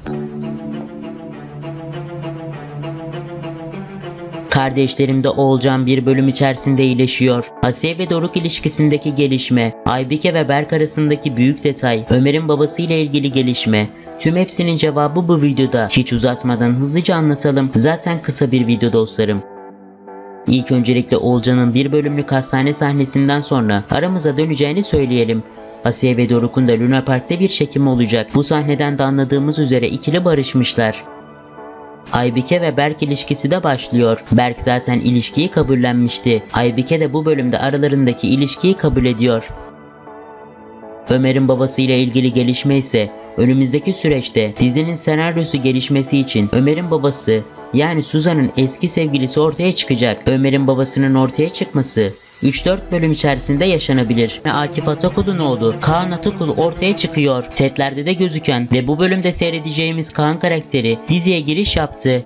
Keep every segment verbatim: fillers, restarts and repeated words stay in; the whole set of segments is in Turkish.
Kardeşlerimde Oğulcan bir bölüm içerisinde iyileşiyor. Asiye ve Doruk ilişkisindeki gelişme, Aybike ve Berk arasındaki büyük detay, Ömer'in babasıyla ilgili gelişme. Tüm hepsinin cevabı bu videoda. Hiç uzatmadan hızlıca anlatalım. Zaten kısa bir video dostlarım. İlk öncelikle Oğulcan'ın bir bölümlük hastane sahnesinden sonra aramıza döneceğini söyleyelim. Asiye ve Doruk'un da Luna Park'ta bir çekimi olacak. Bu sahneden de anladığımız üzere ikili barışmışlar. Aybike ve Berk ilişkisi de başlıyor. Berk zaten ilişkiyi kabullenmişti. Aybike de bu bölümde aralarındaki ilişkiyi kabul ediyor. Ömer'in babasıyla ilgili gelişme ise önümüzdeki süreçte dizinin senaryosu gelişmesi için Ömer'in babası yani Suzan'ın eski sevgilisi ortaya çıkacak. Ömer'in babasının ortaya çıkması üç dört bölüm içerisinde yaşanabilir. Akif Atakul'un oğlu Kaan Atakul ortaya çıkıyor. Setlerde de gözüken ve bu bölümde seyredeceğimiz Kaan karakteri diziye giriş yaptı.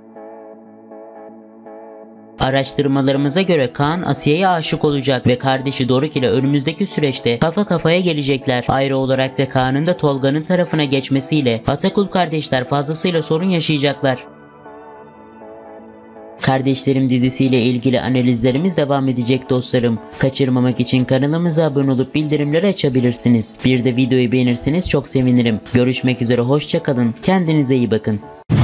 Araştırmalarımıza göre Kaan Asiye'ye aşık olacak ve kardeşi Doruk ile önümüzdeki süreçte kafa kafaya gelecekler. Ayrı olarak da Kaan'ın da Tolga'nın tarafına geçmesiyle Atakul kardeşler fazlasıyla sorun yaşayacaklar. Kardeşlerim dizisiyle ilgili analizlerimiz devam edecek dostlarım. Kaçırmamak için kanalımıza abone olup bildirimleri açabilirsiniz. Bir de videoyu beğenirseniz çok sevinirim. Görüşmek üzere, hoşça kalın. Kendinize iyi bakın.